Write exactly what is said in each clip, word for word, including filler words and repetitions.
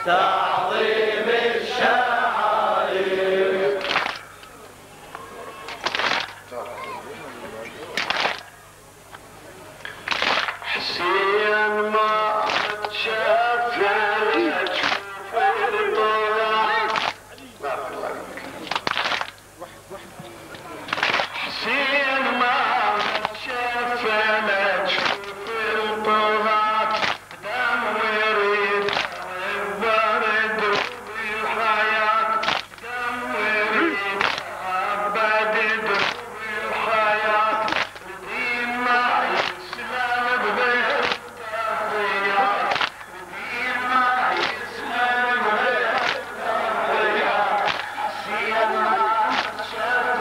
تعظيم الشعائر. حسين ما شاف حسين ما شاف نشوف الطغاة دم وريد برد بالحياة دم وريد أبد بالحياة الدين ما يسلم بغير تضحيات الدين ما يسلم بغير تضحيات. حسين ما شاف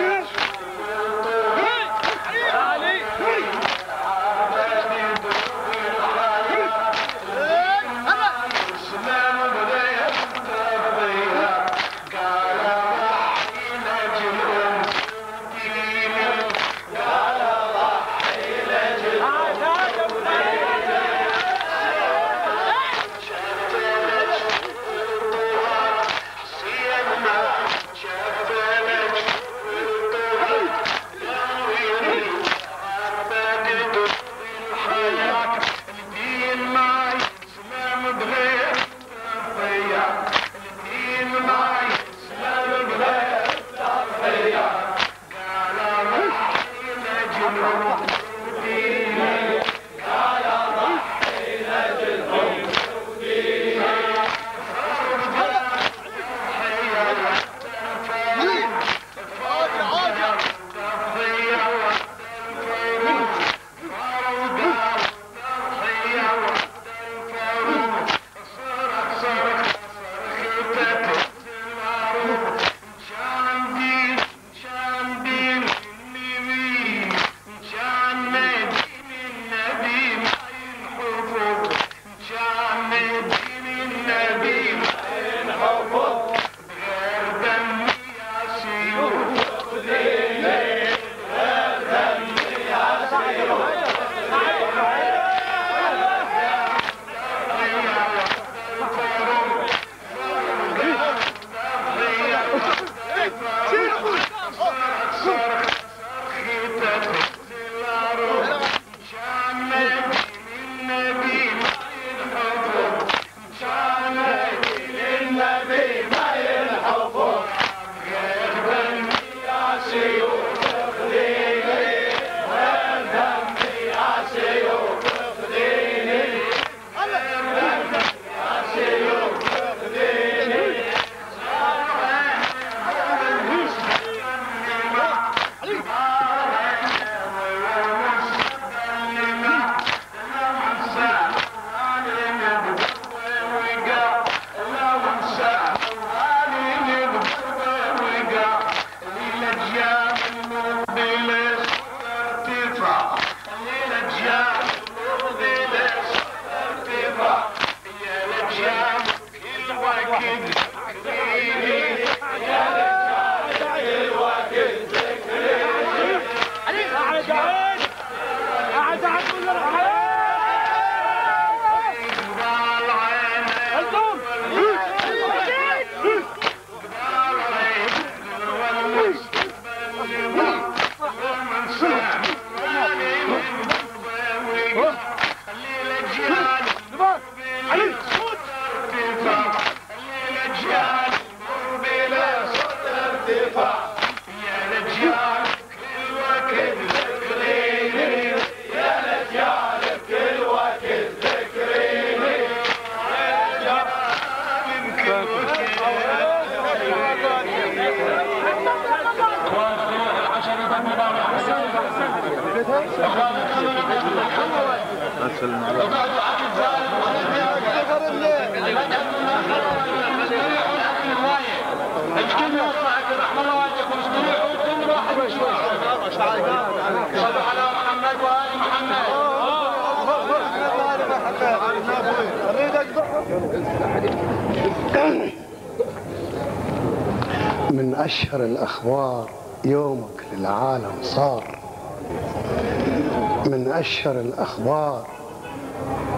من أشهر الأخبار يومك للعالم صار، من أشهر الأخبار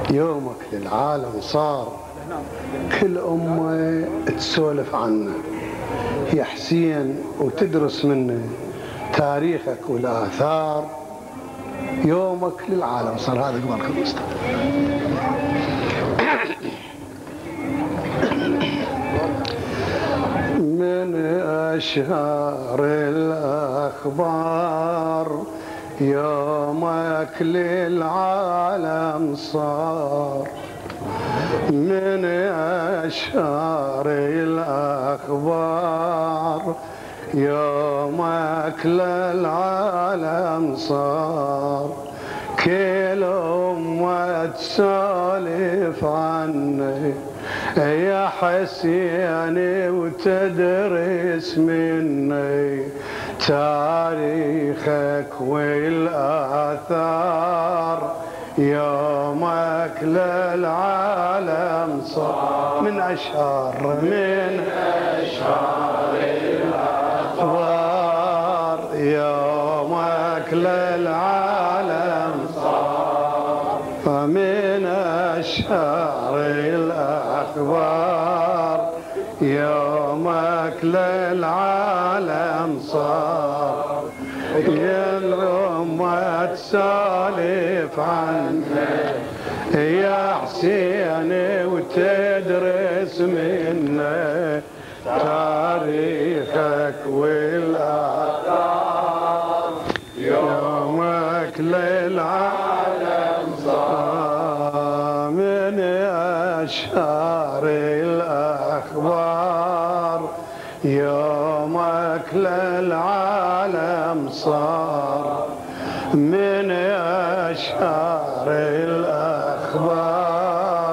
يومك للعالم صار، كل أمة تسولف عنه يا حسين وتدرس منه تاريخك والآثار. يومك للعالم صار. هذا قبلك المصطفى. من أشهر الأخبار يومك للعالم صار، من أشهر الأخبار يومك للعالم صار، كل أمة تسولف عنه يا حسين وتدرس مني تاريخك والآثار. يومك للعالم صار، من أشهر من أشهر الأخبار يومك للعالم صار، فمن أشهر الأخبار يومك للعالم صار، يا الأمة تسولف عنه يا حسين وتدرس منه تاريخك والآثار. يومك للعالم صار، من أشهر الأخبار يومك للعالم صار، من أشهر الأخبار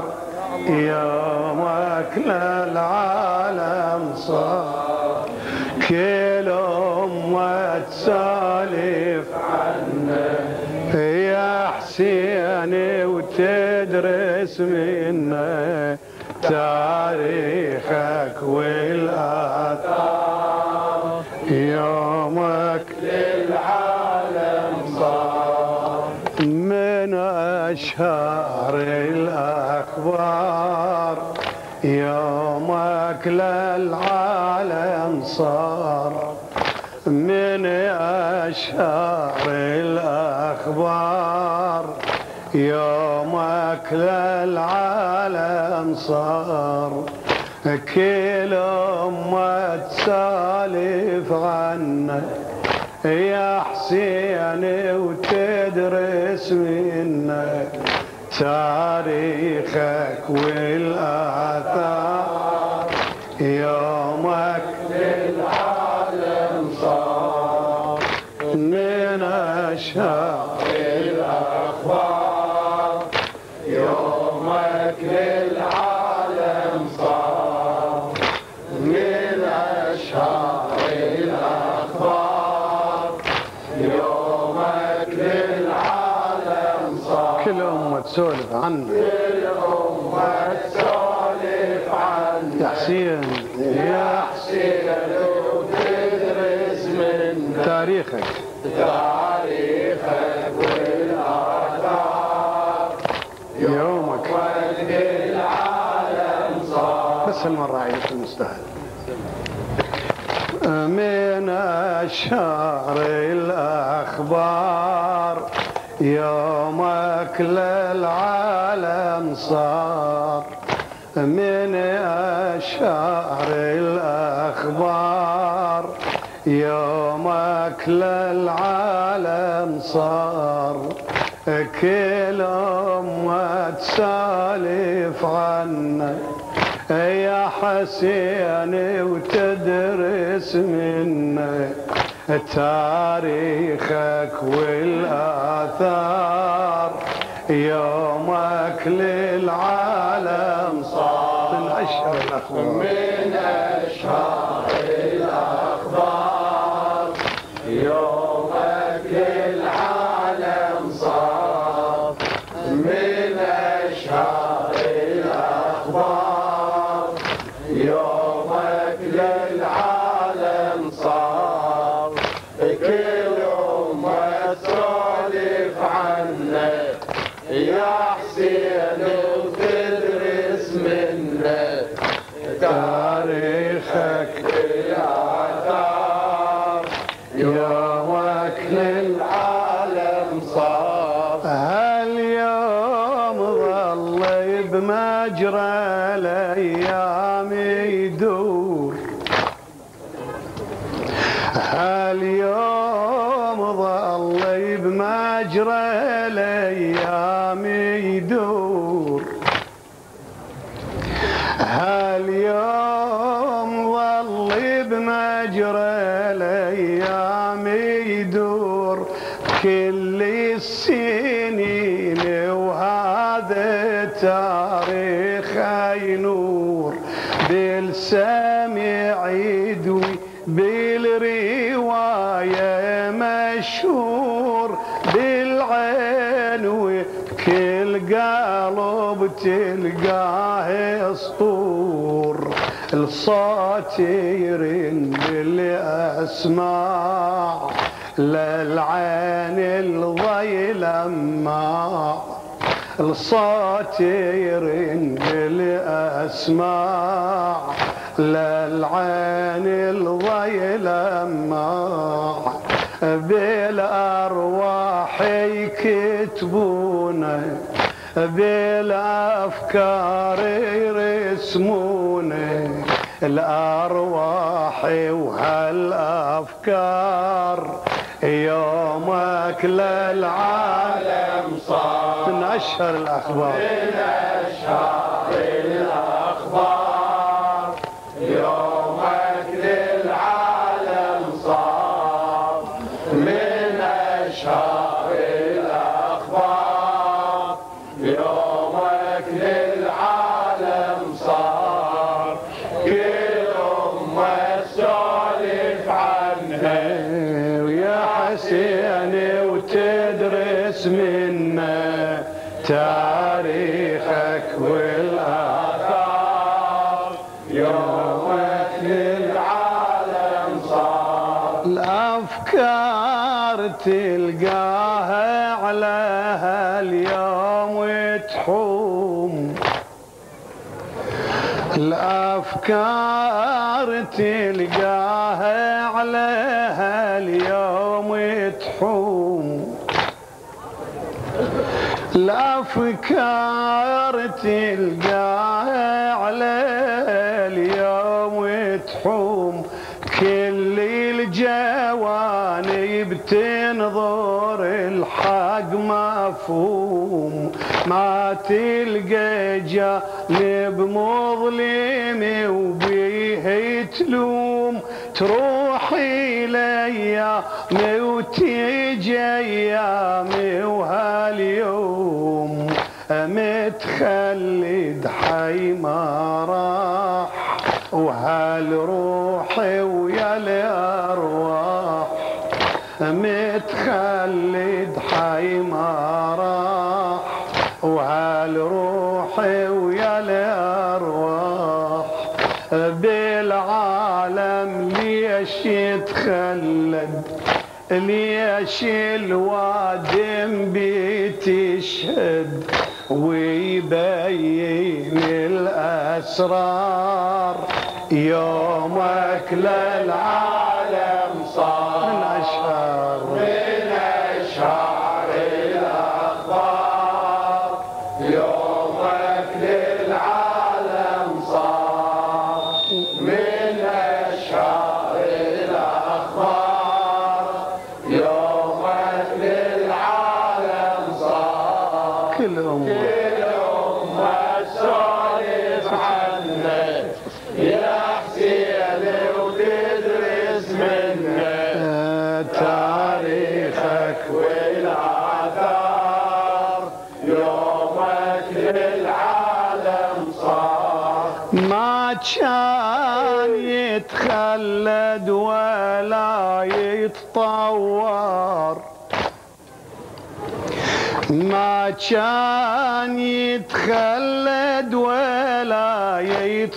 يومك للعالم صار، كل أمة تسولف عنه يا حسين وتدرس منه تاريخك والآثار. يومك للعالم صار، من أشهر الأخبار يومك للعالم صار، من أشهر الأخبار يومك للعالم صار، كل أمة تسولف عنك يا حسين وتدرس منك تاريخك والآثار. يومك للعالم صار، من أشهر الأخبار يومك للعالم صار، من أشهر الأخبار يومك للعالم صار، كل أمة تسولف عنه كل أمة تسولف عنه يا حسين يا حسين وتدرس من تاريخك تاريخك والآثار. يومك للعالم صار، بس المرة عيدك المستهل. من أشهر الأخبار يومك للعالم صار، من أشهر الأخبار يومك للعالم صار، كل أمة تسولف عنك يا حسين وتدرس منه تاريخك والآثار. يومك للعالم صار، من أشهر الأخبار من أشهر الأخبار يومك للعالم صار، من أشهر الأخبار يومك للعالم صار، كل أمة تسولف عنك يا حسين هالايام يدور، هاليوم ظل بمجرى الايام يدور، هاليوم ظل بمجرى الايام يدور، كل السنين وهذا التاريخ ينور، بالسمع يدوي بالرواية مشهور، بالعين وكل قلب تلقاه اسطور، الصوت يرن بالاسماع للعين الضيل أما، الصوت يرن بالأسماع للعين الضيل أما، بالأرواح يكتبونه، بالأفكار يرسمونه، الأرواح وهالأفكار يومك للعالم صار، من أشهر الأخبار، من أشهر الأخبار يومك للعالم صار، من أشهر الأخبار يومك للعالم صار، كل أمة تسولف عنها ويا حسين وتدرس منا تاريخك والآثار، يومك للعالم صار، الأفكار تلقاها على هاليوم وتحوم، الأفكار تلقاها على هاليوم وتحوم، الأفكار تلقاها على اليوم وتحوم، كل الجوانب تنظر الحق مفهوم، ما تلقى جانب مظلم وبيه تلوم، تروحي الايام وتيجي ايامي وهاليوم متخلد حي ما راح، وهالروحي ويا الارواح متخلد حي ما راح، وهالروحي ويا الارواح، بالعالم ليش يتخلد، ليش الوادم بتشهد ويبين الأسرار، يومك للعالم صار، من أشهر من أشهر الأخبار يومك للعالم صار، من أشهر الأخبار يومك للعالم صار، كل أمة كل أمة تسولف عنك يا حسين وتدرس منك تاريخك والآثار، يومك للعالم صار، ما كان يتخلد ولا يتطور، ما كان يتخلد ولا يتطور